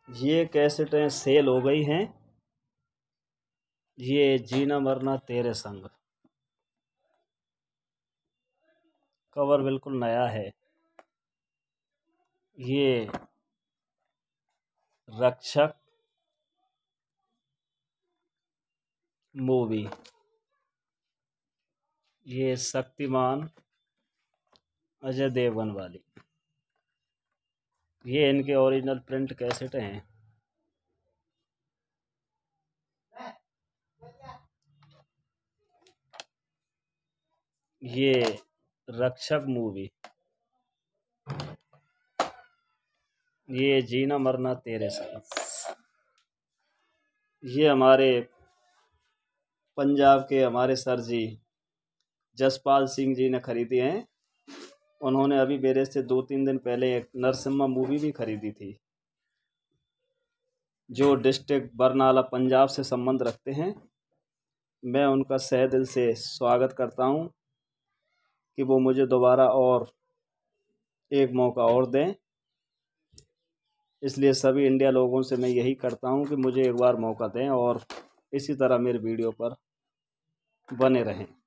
ये कैसेटें सेल हो गई हैं। ये जीना मरना तेरे संग, कवर बिल्कुल नया है। ये रक्षक मूवी, ये शक्तिमान अजय देवगन वाली, ये इनके ओरिजिनल प्रिंट कैसेटें हैं। ये रक्षक मूवी, ये जीना मरना तेरे संग। ये हमारे पंजाब के हमारे सर जी जसपाल सिंह जी ने खरीदी हैं। उन्होंने अभी मेरे से 2-3 दिन पहले एक नरसिम्हा मूवी भी खरीदी थी, जो डिस्ट्रिक्ट बरनाला पंजाब से संबंध रखते हैं। मैं उनका तहे दिल से स्वागत करता हूं कि वो मुझे दोबारा और एक मौका और दें। इसलिए सभी इंडिया लोगों से मैं यही करता हूं कि मुझे एक बार मौका दें और इसी तरह मेरे वीडियो पर बने रहें।